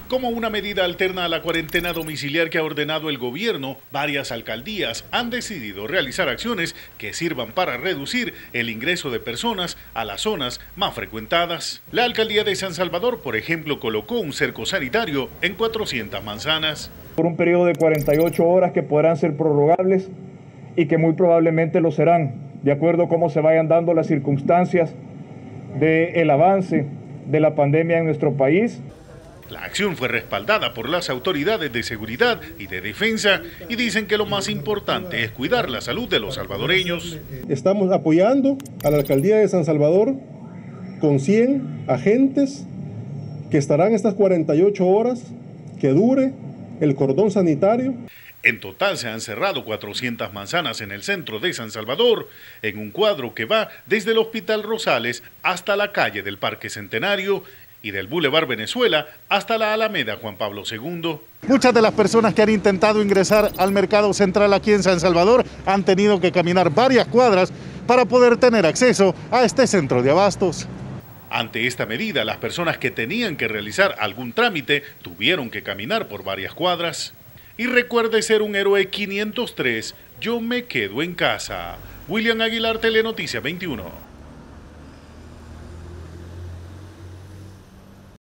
Como una medida alterna a la cuarentena domiciliar que ha ordenado el gobierno, varias alcaldías han decidido realizar acciones que sirvan para reducir el ingreso de personas a las zonas más frecuentadas. La alcaldía de San Salvador, por ejemplo, colocó un cerco sanitario en 400 manzanas. Por un periodo de 48 horas que podrán ser prorrogables y que muy probablemente lo serán, de acuerdo a cómo se vayan dando las circunstancias del avance de la pandemia en nuestro país. La acción fue respaldada por las autoridades de seguridad y de defensa y dicen que lo más importante es cuidar la salud de los salvadoreños. Estamos apoyando a la alcaldía de San Salvador con 100 agentes que estarán estas 48 horas que dure el cordón sanitario. En total se han cerrado 400 manzanas en el centro de San Salvador, en un cuadro que va desde el Hospital Rosales hasta la calle del Parque Centenario y del Boulevard Venezuela hasta la Alameda Juan Pablo II. Muchas de las personas que han intentado ingresar al mercado central aquí en San Salvador han tenido que caminar varias cuadras para poder tener acceso a este centro de abastos. Ante esta medida, las personas que tenían que realizar algún trámite tuvieron que caminar por varias cuadras. Y recuerde ser un héroe 503, yo me quedo en casa. William Aguilar, Telenoticia 21.